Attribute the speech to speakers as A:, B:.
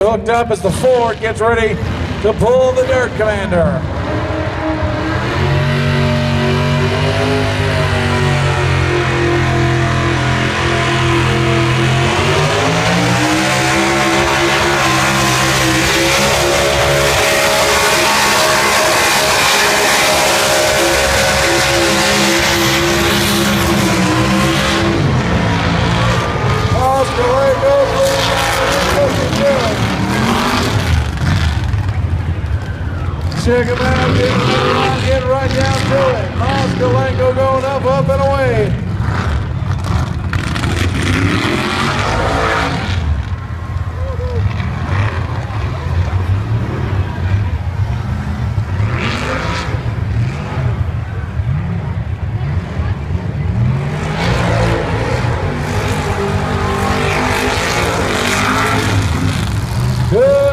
A: hooked up as the Ford gets ready to pull the Dirt Commander. Check him out, get right down to it. Moskalenko going up and away. Good.